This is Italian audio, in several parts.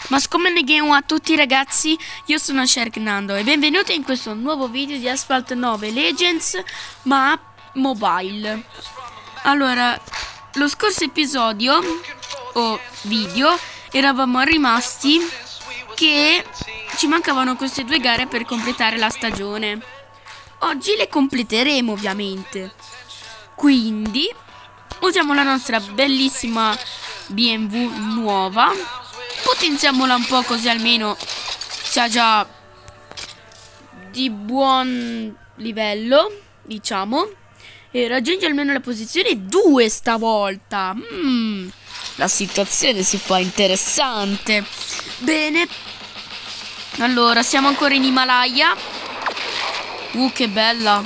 Ma siccome a tutti ragazzi, io sono Sharknando e benvenuti in questo nuovo video di Asphalt 9 Legends ma mobile. Allora, lo scorso episodio o video eravamo rimasti che ci mancavano queste due gare per completare la stagione. Oggi le completeremo ovviamente. Quindi usiamo la nostra bellissima BMW nuova, potenziamola un po' così almeno sia già di buon livello, diciamo, e raggiunge almeno la posizione 2 stavolta. La situazione si fa interessante. Bene, allora siamo ancora in Himalaya. Che bella.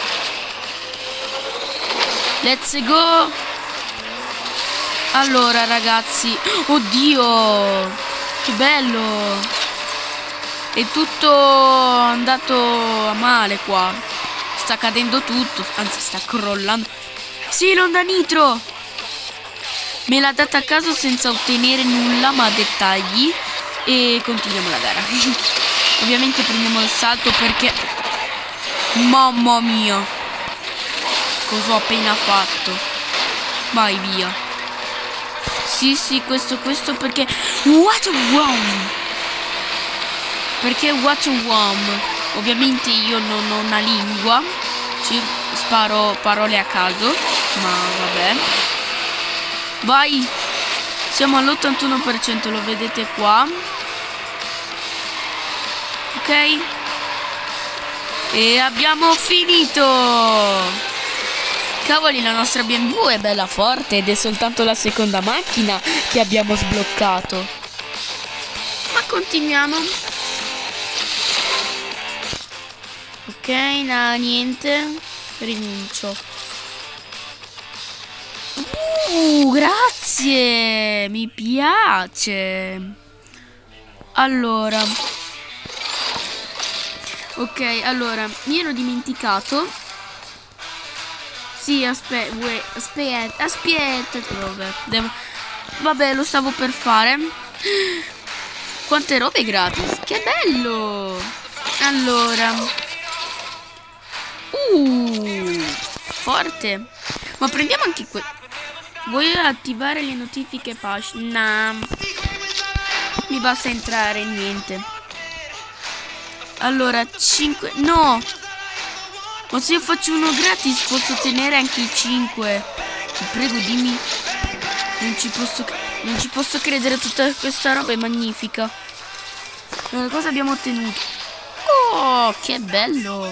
Let's go. Allora ragazzi, oddio, che bello. È tutto andato a male qua. Sta cadendo tutto, anzi sta crollando. Sì, l'onda nitro me l'ha data a caso senza ottenere nulla, ma dettagli. E continuiamo la gara. Ovviamente prendiamo il salto perché, mamma mia, cosa ho appena fatto. Vai via. Sì, questo perché what a worm. Perché what a worm. Ovviamente io non ho una lingua, ci sparo parole a caso, ma vabbè. Vai. Siamo all'81%, lo vedete qua. Ok. E abbiamo finito. Cavoli, la nostra BMW è bella forte ed è soltanto la seconda macchina che abbiamo sbloccato. Ma continuiamo. Ok, no, niente. Rinuncio. Grazie. Mi piace. Allora. Ok, allora, mi ero dimenticato. Sì, aspetta, vabbè, lo stavo per fare. Quante robe gratis, che bello. Allora, forte. Ma prendiamo anche vuoi attivare le notifiche push? No, mi basta entrare, niente. Allora, 5, no. Ma se io faccio uno gratis posso ottenere anche i 5. Ti prego, dimmi. Non ci posso credere, tutta questa roba è magnifica. Allora, cosa abbiamo ottenuto? Oh, che bello.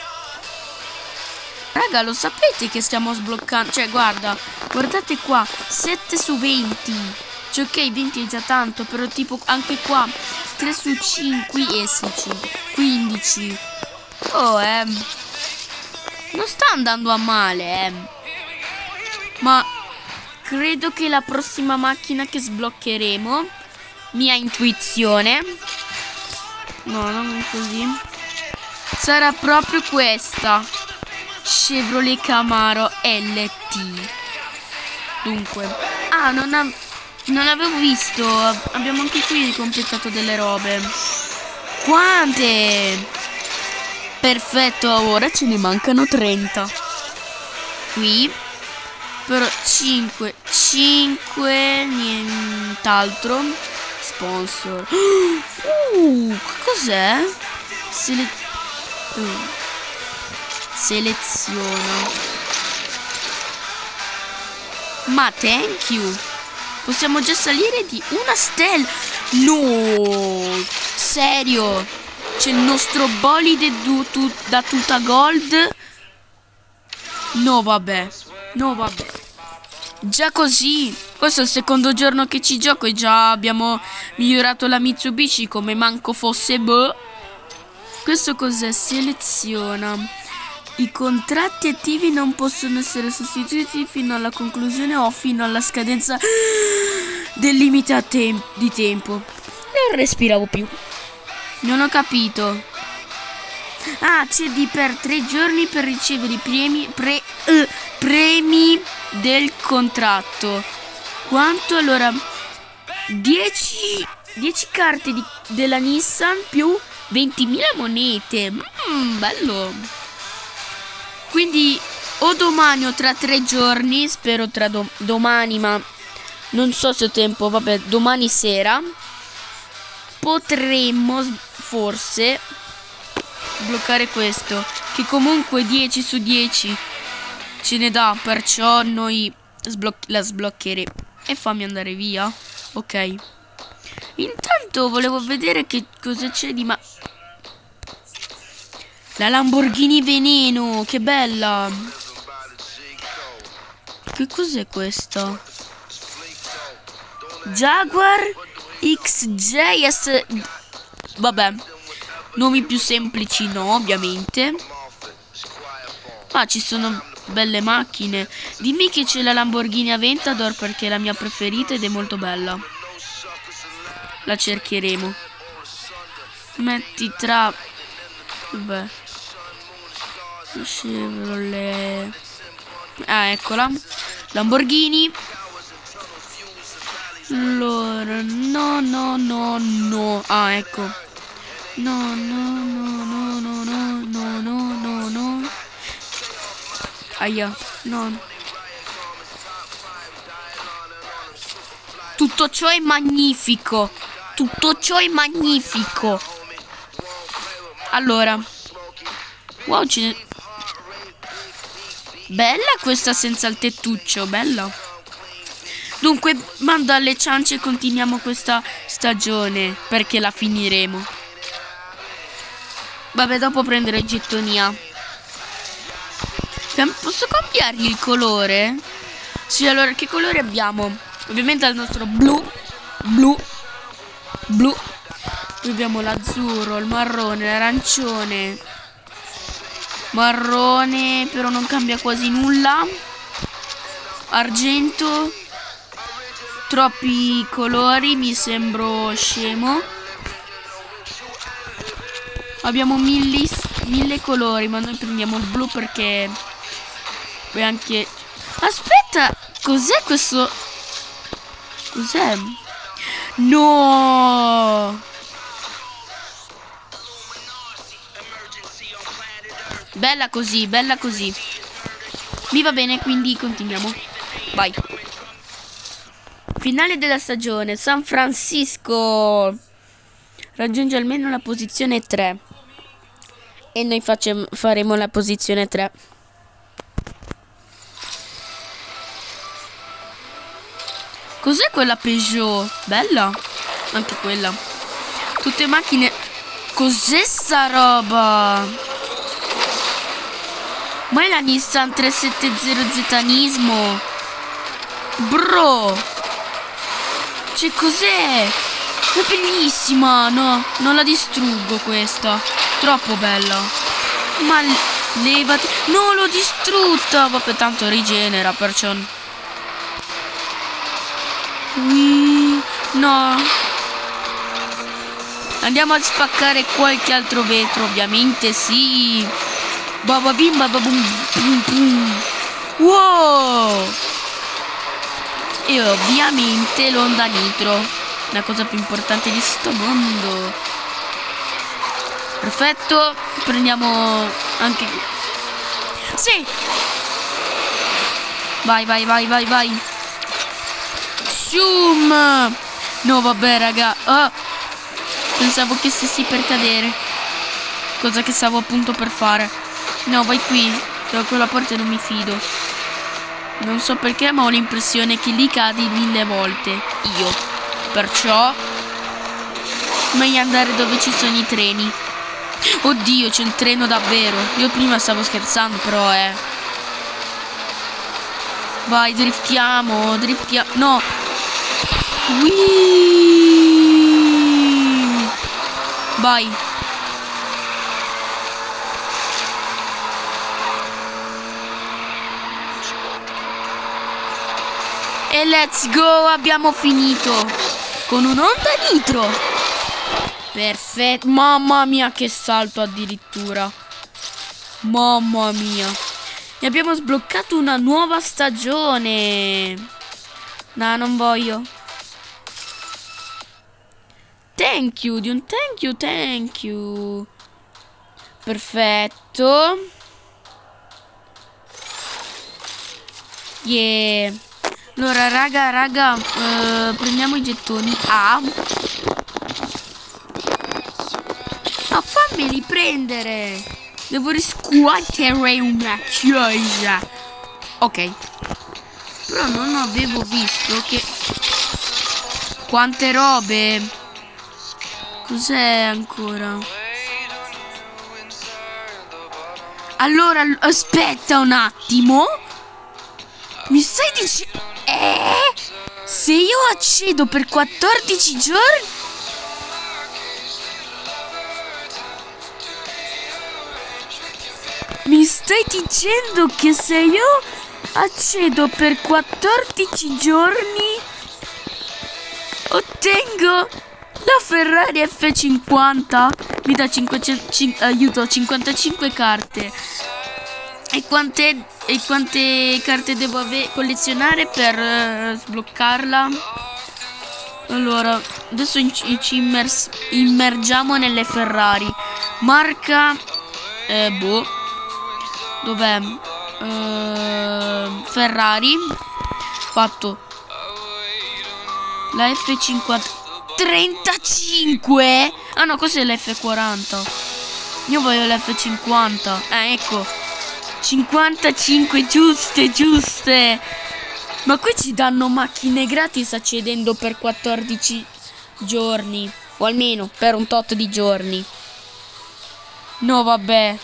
Raga, lo sapete che stiamo sbloccando? Cioè, guardate qua, 7 su 20. Cioè, ok, 20 è già tanto, però tipo anche qua 3 su 5 e 15. Non sta andando a male, ma credo che la prossima macchina che sbloccheremo, mia intuizione, no, non è così, sarà proprio questa, Chevrolet Camaro LT. Dunque, non avevo visto, abbiamo anche qui completato delle robe. Quante? Perfetto, ora ce ne mancano 30. Qui però 5 nient'altro. Sponsor. Cos'è? Seleziona. Ma thank you. Possiamo già salire di una stella. No, serio. C'è il nostro bolide da tuta gold. No vabbè. Già così. Questo è il secondo giorno che ci gioco e già abbiamo migliorato la Mitsubishi come manco fosse boh. Questo cos'è? Seleziona. I contratti attivi non possono essere sostituiti fino alla conclusione o fino alla scadenza del limite di tempo. Non respiravo più. Non ho capito. CD per 3 giorni per ricevere i premi del contratto. Quanto allora? 10 10 carte della Nissan più 20.000 monete. Bello. Quindi o domani o tra 3 giorni, spero tra domani, ma non so se ho tempo, vabbè, domani sera potremmo forse bloccare questo, che comunque 10 su 10 ce ne dà, perciò noi la sbloccheremo. E fammi andare via. Ok. Intanto volevo vedere che cosa c'è di la Lamborghini Veneno, che bella. Che cos'è questa? Jaguar XJS. Vabbè, nomi più semplici no, ovviamente. Ma ci sono belle macchine. Dimmi che c'è la Lamborghini Aventador, perché è la mia preferita ed è molto bella. La cercheremo. Metti tra... Vabbè. Chevrolet. Ah, eccola. Lamborghini. Allora, no. Ah, ecco. No. Aia, no. Tutto ciò è magnifico. Tutto ciò è magnifico. Allora. Wow, bella questa senza il tettuccio, bella. Dunque, mando alle ciance e continuiamo questa stagione, perché la finiremo. Vabbè, dopo prendere il gettonia. Posso cambiargli il colore? Sì, allora, che colore abbiamo? Ovviamente il nostro blu. Poi abbiamo l'azzurro, il marrone, l'arancione. Marrone, però non cambia quasi nulla. Argento. Troppi colori, mi sembro scemo. Abbiamo mille colori, ma noi prendiamo il blu perché... Beh, anche... Aspetta, cos'è questo? Cos'è? No! Bella così, bella così. Mi va bene, quindi continuiamo. Vai. Finale della stagione. San Francisco raggiunge almeno la posizione 3. E noi faremo la posizione 3. Cos'è quella Peugeot? Bella. Anche quella. Tutte macchine. Cos'è sta roba? Ma è la Nissan 370 Zetanismo. Bro. Cioè, cos'è? È bellissima. No, non la distruggo questa. Troppo bella. Ma levati. No, l'ho distrutta. Vabbè, tanto rigenera, perciò... No. Andiamo a spaccare qualche altro vetro, ovviamente, sì. Bababim bababum pum pum. Wow. E ovviamente l'onda nitro, la cosa più importante di sto mondo. Perfetto. Prendiamo anche... Sì. Vai. Zoom. No, vabbè, raga. Pensavo che stessi per cadere. Cosa che stavo appunto per fare. No, vai qui. Da quella porta non mi fido. Non so perché, ma ho l'impressione che lì cadi 1000 volte. Io. Perciò meglio andare dove ci sono i treni. Oddio, c'è un treno davvero. Io prima stavo scherzando, però Vai, driftiamo. No. Vai. E let's go, abbiamo finito con un'onda nitro. Perfetto. Mamma mia, che salto addirittura. Mamma mia. E abbiamo sbloccato una nuova stagione. No, non voglio. thank you, thank you. Perfetto. Yeah. Allora, raga, prendiamo i gettoni. Ma fammeli prendere. Devo riscuotere una cosa. Ok. Però non avevo visto che... Quante robe. Cos'è ancora? Allora, aspetta un attimo. Mi stai dicendo... Se io accedo per 14 giorni... Mi stai dicendo che se io accedo per 14 giorni ottengo la Ferrari F50? Mi dà 55 carte. E quante carte devo collezionare per sbloccarla? Allora, adesso ci immergiamo nelle Ferrari. Marca dov'è? Ferrari. Fatto. La F50 35. Ah no, cos'è la F40? Io voglio la F50. Ecco. 55 giuste. Ma qui ci danno macchine gratis accedendo per 14 giorni. O almeno per un tot di giorni. No, vabbè.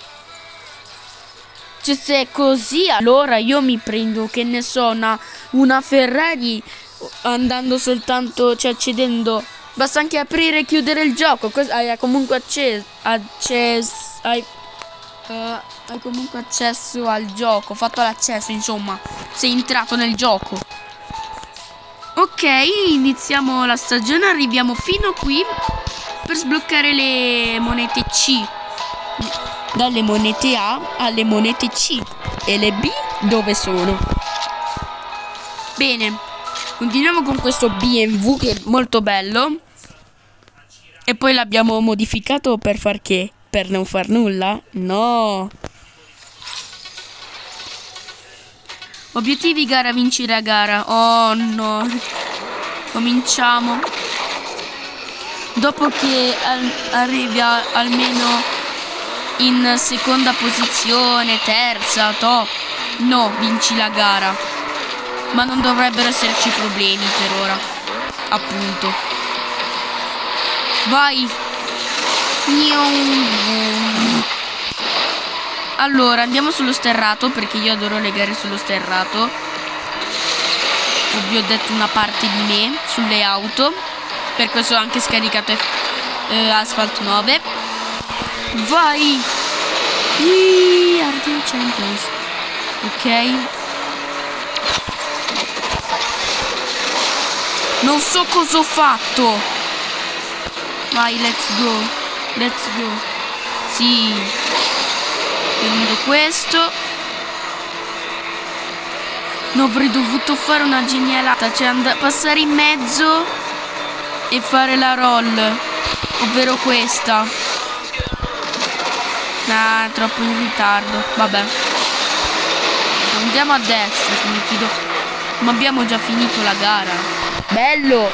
Cioè, se è così, allora io mi prendo, che ne so, una Ferrari andando soltanto, cioè accedendo. Basta anche aprire e chiudere il gioco. Hai comunque hai comunque accesso al gioco. Fatto l'accesso, insomma. Sei entrato nel gioco. Ok, iniziamo la stagione. Arriviamo fino qui per sbloccare le monete C. Dalle monete A alle monete C. E le B dove sono? Bene, continuiamo con questo BMW che è molto bello. E poi l'abbiamo modificato per far che? Per non far nulla? No. Obiettivi gara, vincere a gara. Oh no. Cominciamo. Dopo che arrivi almeno in seconda posizione, terza, top. No, vinci la gara. Ma non dovrebbero esserci problemi per ora. Appunto. Vai. Allora, andiamo sullo sterrato, perché io adoro le gare sullo sterrato. Vi ho detto una parte di me sulle auto. Per questo ho anche scaricato Asphalt 9. Vai! RD Champions. Ok. Non so cosa ho fatto. Vai, let's go. Let's go. Sì. Prendo questo. Non avrei dovuto fare una genialata. Cioè passare in mezzo e fare la roll. Ovvero questa. Ah, troppo in ritardo. Vabbè. Andiamo a destra, che mi fido. Ma abbiamo già finito la gara. Bello.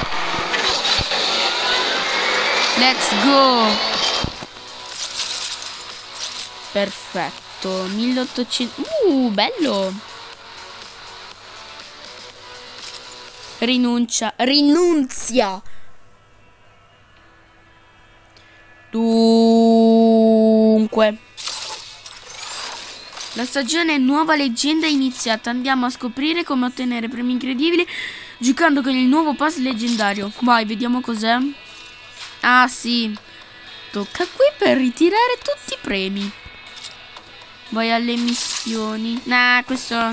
Let's go. Perfetto. 1800. Bello. Rinunzia. Dunque, la stagione nuova leggenda è iniziata. Andiamo a scoprire come ottenere premi incredibili giocando con il nuovo pass leggendario. Vai, vediamo cos'è. Ah sì, tocca qui per ritirare tutti i premi. Vai alle missioni. Nah, questo...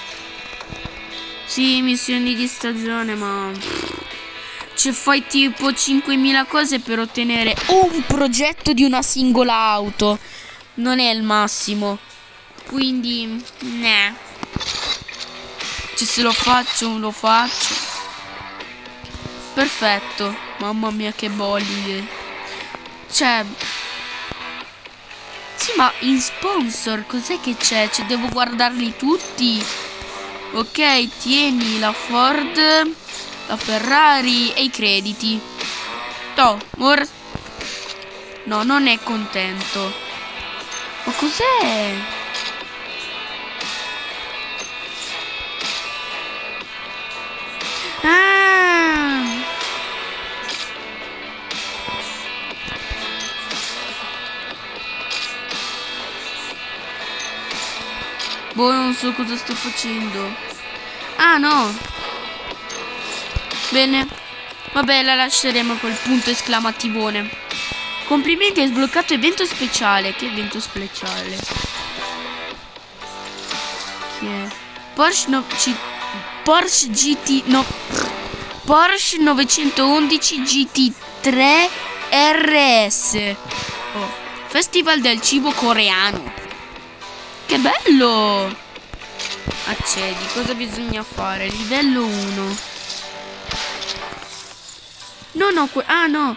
Sì, missioni di stagione, ma... Cioè fai tipo 5.000 cose per ottenere un progetto di una singola auto. Non è il massimo. Quindi, nah. Cioè se lo faccio, lo faccio. Perfetto. Mamma mia che bolide. Cioè... Sì, ma in sponsor cos'è che c'è? Cioè, devo guardarli tutti. Ok, tieni la Ford, la Ferrari e i crediti. No, ora... No, non è contento. Ma cos'è? Ah! Boh, non so cosa sto facendo. Ah, no. Bene. Vabbè, la lasceremo col punto esclamativone. Complimenti, hai sbloccato evento speciale. Che evento speciale? Chi è? Porsche GT... No. Porsche 911 GT3 RS. Oh. Festival del cibo coreano. Che bello! Accedi, cosa bisogna fare? Livello 1. No, ah no!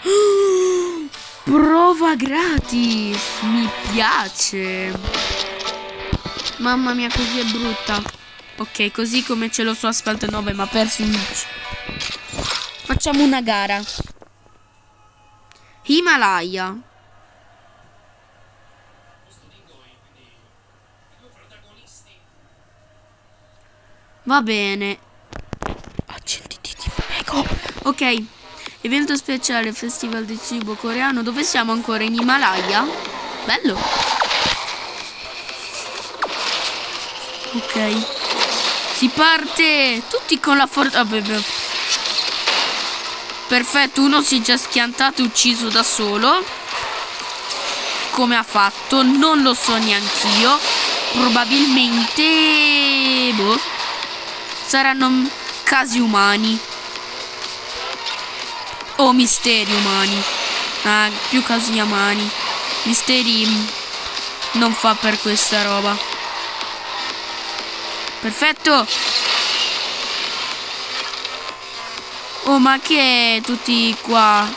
Prova gratis! Mi piace! Mamma mia, così è brutta. Ok, così come ce l'ho su Asphalt 9, ma perso un 10. Facciamo una gara. Himalaya. Va bene. Accenditi, ti prego. Ok. Evento speciale, Festival del cibo coreano. Dove siamo ancora? In Himalaya? Bello. Ok. Si parte. Tutti con la forza. Perfetto, uno si è già schiantato e ucciso da solo. Come ha fatto? Non lo so neanch'io. Probabilmente... Boh. Saranno casi umani. O misteri umani. Ah, più casi umani. Misteri non fa per questa roba. Perfetto. Oh, ma che è tutti qua?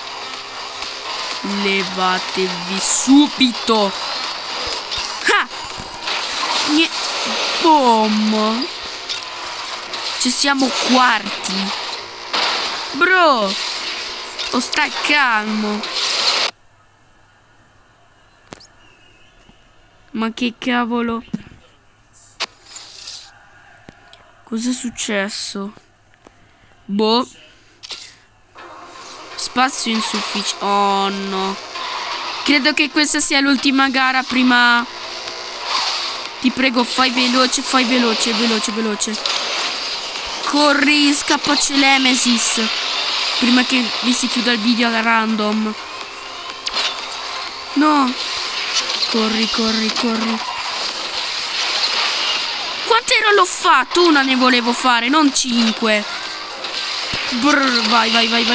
Levatevi subito. Ah! Boom. Ci siamo quarti. Bro. Oh, stai calmo. Ma che cavolo. Cos'è successo? Boh. Spazio insufficiente. Oh no. Credo che questa sia l'ultima gara prima. Ti prego, fai veloce, veloce. Corri, scappaci l'Emesis. Prima che vi si chiuda il video alla random. No. Corri. Quante ero l'ho fatto? Una ne volevo fare, non 5. Brr, vai.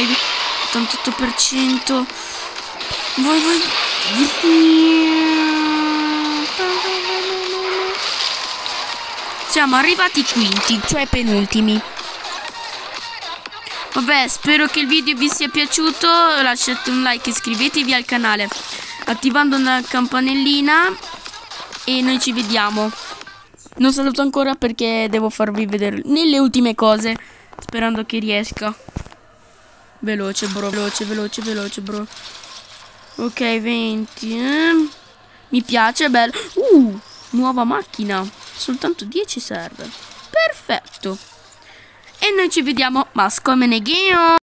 88%. Vai. Siamo arrivati quinti, cioè penultimi. Vabbè, spero che il video vi sia piaciuto. Lasciate un like, iscrivetevi al canale attivando la campanellina e noi ci vediamo. Non saluto ancora perché devo farvi vedere nelle ultime cose, sperando che riesca. Veloce bro. Ok, 20. Mi piace, bello. Nuova macchina. Soltanto 10 server. Perfetto. E noi ci vediamo. Ma scomeneghiamo.